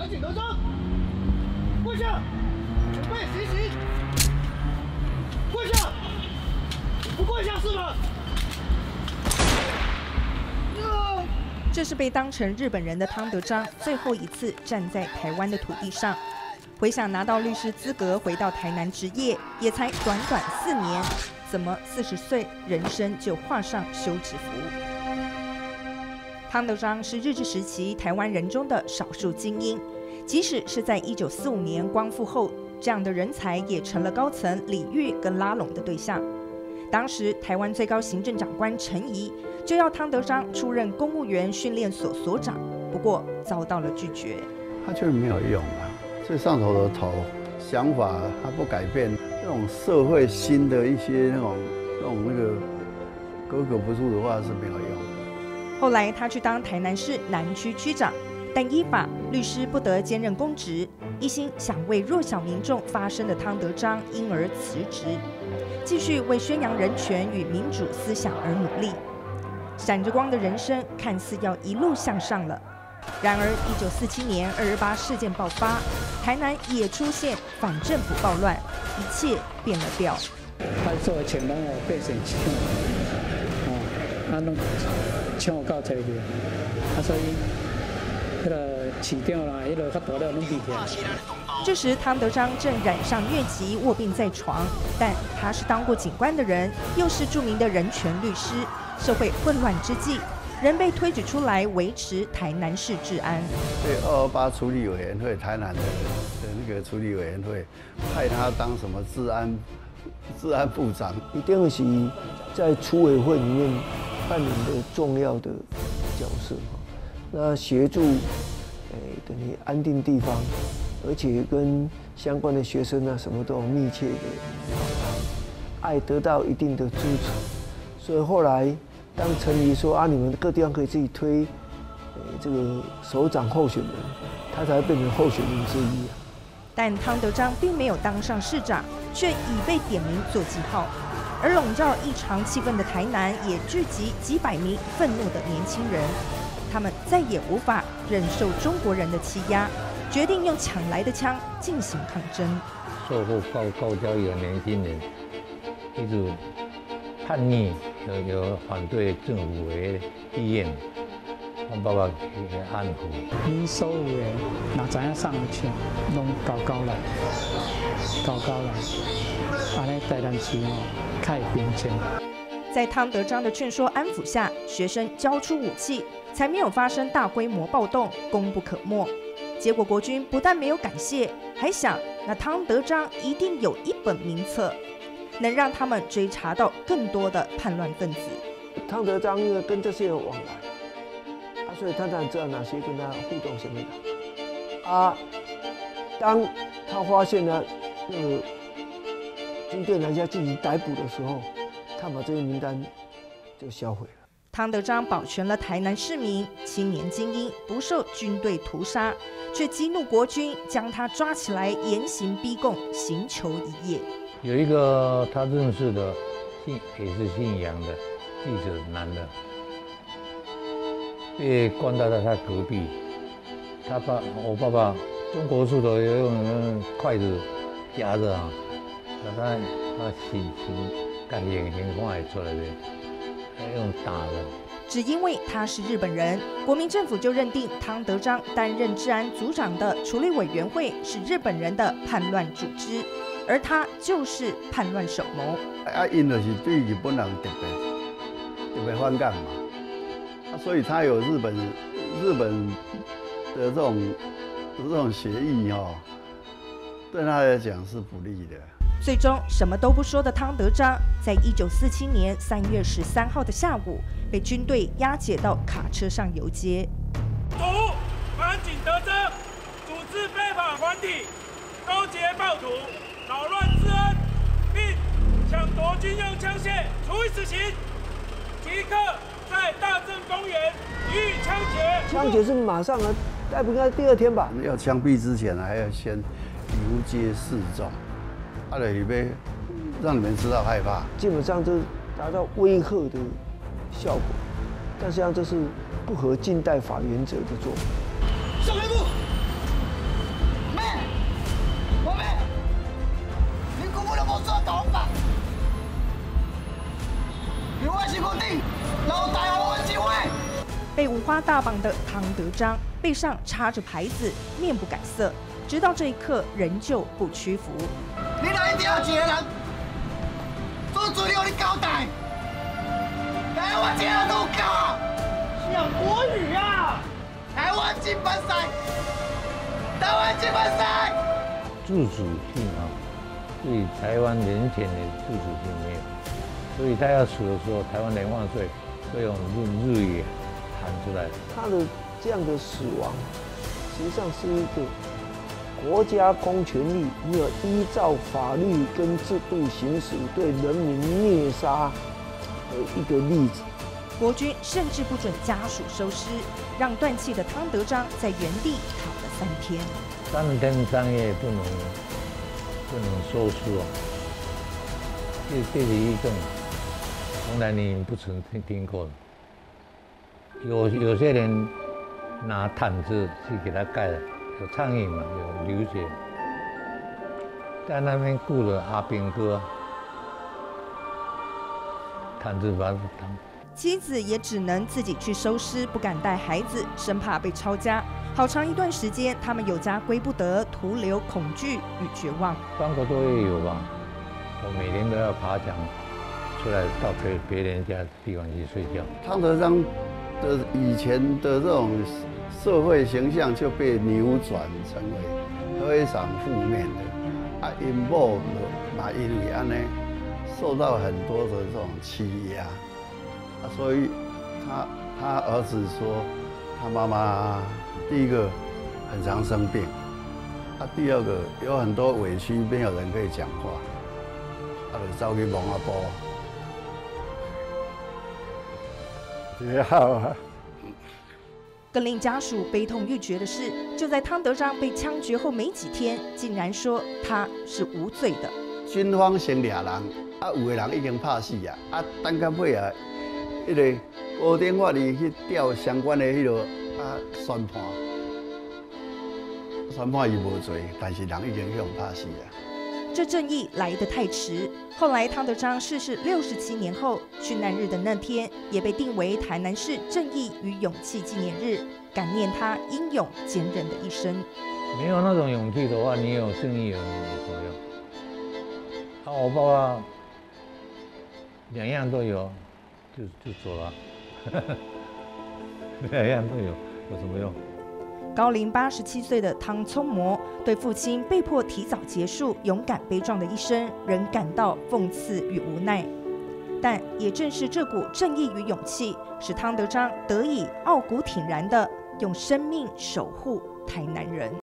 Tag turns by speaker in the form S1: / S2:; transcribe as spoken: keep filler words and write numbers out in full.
S1: 赶紧得章，跪下，准备行刑。跪下，不跪下是吗？
S2: 这是被当成日本人的汤德章最后一次站在台湾的土地上。回想拿到律师资格回到台南执业，也才短短四年，怎么四十岁人生就画上休止符？汤德章是日治时期台湾人中的少数精英，即使是在一九四五年光复后，这样的人才也成了高层礼遇跟拉拢的对象。当时台湾最高行政长官陈仪就要汤德章出任公务员训练所所长，不过遭到了拒绝。
S3: 他就是没有用啊，最上头的头想法他不改变，那种社会新的一些那种那种那个格格不入的话是没有用的。
S2: 后来他去当台南市南区区长，但依法律师不得兼任公职，一心想为弱小民众发声的汤德章因而辞职，继续为宣扬人权与民主思想而努力。闪着光的人生看似要一路向上了，然而一九四七年二二八事件爆发，台南也出现反政府暴乱，一切变了调。
S4: 派出所前拢有百姓抢，哦，啊，拢抢到这个，啊，所以迄个市长啦，迄个较大了拢比起来。
S2: 这时，汤德章正染上疟疾，卧病在床。但他是当过警官的人，又是著名的人权律师。社会混乱之际，仍被推举出来维持台南市治安。
S3: 对二二八处理委员会，台南的的那个处理委员会，派他当什么治安治安部长。
S5: 一定是在处委会里面扮演的重要的角色。那协助，诶，等于安定地方。而且跟相关的学生啊，什么都有密切的访谈，爱得到一定的支持。所以后来，当陈仪说啊，你们各地方可以自己推，呃，这个首长候选人，他才变成候选人之一啊。
S2: 但汤德章并没有当上市长，却已被点名做记号。而笼罩异常气氛的台南，也聚集几百名愤怒的年轻人，他们再也无法忍受中国人的欺压。决定用抢来的枪进行抗争。
S6: 受过高高教育的年轻人，一直叛逆，有有反对政府的意愿，我爸爸去安抚。
S4: 因所有的若知影送枪，拢高高来，高高来，安尼台南市哦，较会平静。
S2: 在汤德章的劝说安抚下，学生交出武器，才没有发生大规模暴动，功不可没。结果国军不但没有感谢，还想那汤德章一定有一本名册，能让他们追查到更多的叛乱分子。
S5: 汤德章因为跟这些人往来，啊，所以他当然知道哪些跟他互动什么的。啊，当他发现了那个军队南下进行逮捕的时候，他把这些名单就销毁了。
S2: 汤德章保全了台南市民青年精英不受军队屠杀，却激怒国军，将他抓起来严刑逼供，刑求一夜。
S6: 有一个他认识的信也是姓杨的记者，男的，被关到了他隔壁。他爸，我爸爸，中国式的有用筷子夹着啊，把他他心心感眼睛看会出来的。用打的，
S2: 只因为他是日本人，国民政府就认定汤德章担任治安组长的处理委员会是日本人的叛乱组织，而他就是叛乱首谋。
S3: 啊，因就是对日本人特别特别反感嘛，啊，所以他有日本日本的这种这种协议哦，对他来讲是不利的。
S2: 最终什么都不说的汤德章，在一九四七年三月十三号的下午，被军队押解到卡车上游街。
S7: 组反景德章组织非法团体，勾结暴徒，扰乱治安，并向夺军用枪械，处以死刑。即刻在大正公园予以枪决。
S5: 枪决是马上啊，那不应该第二天吧？
S3: 要枪毙之前还要先游街示众。他的里面让你们知道害怕，
S5: 基本上就是达到威吓的效果，但实际上这是不合近代法原则的做法。
S1: 上开步， 身躯顶，留台湾一位。
S2: 被五花大绑的汤德章，背上插着牌子，面不改色，直到这一刻仍旧不屈服。
S1: 你若一定要一个人做资料，你交代。台湾这样都搞，讲国语啊！台湾金盘赛，台湾金盘赛。
S6: 自主性啊，对台湾人权的自主性没有，所以他要死的时候，台湾人万岁会用日日语喊出来。
S5: 他的这样的死亡，实际上是一个国家公权力没有依照法律跟制度行使，对人民虐杀的一个例子。
S2: 国军甚至不准家属收尸，让断气的汤德章在原地躺了三天。
S6: 三天三夜不能不能收尸哦，这这是一种从来你不曾听听过的。有有些人拿毯子去给他盖的，有苍蝇嘛，有流血，在那边雇了阿兵哥，毯子把他挡。
S2: 妻子也只能自己去收尸，不敢带孩子，生怕被抄家。好长一段时间，他们有家归不得，徒留恐惧与绝望。
S6: 全国都会有吧，我每天都要爬墙出来到别别人家的地方去睡觉。
S3: 汤德章的以前的这种社会形象就被扭转成为非常负面的，啊，因某嘛因为安尼受到很多的这种欺压。啊，所以他他儿子说，他妈妈第一个很常生病，啊，第二个有很多委屈，没有人可以讲话，啊，就走去蒙阿波，也好啊。
S2: 更令家属悲痛欲绝的是，就在汤德章被枪决后没几天，竟然说他是无罪的。
S3: 军方先抓人，啊，有的人已经拍死啊，啊，等到尾啊。迄个高等法院去调相关的迄落啊宣判，宣判伊无罪，但是人已经向拍死啊。
S2: 这正义来得太迟。后来汤德章逝世六十七年后，殉难日的那天也被定为台南市正义与勇气纪念日，感念他英勇坚韧的一生。
S6: 没有那种勇气的话，你有正义有什么用？啊，我爸爸两样都有。就就走了，两样都有，有什么用？
S2: 高龄八十七岁的汤聪模对父亲被迫提早结束勇敢悲壮的一生，仍感到讽刺与无奈。但也正是这股正义与勇气，使汤德章得以傲骨挺然地用生命守护台南人。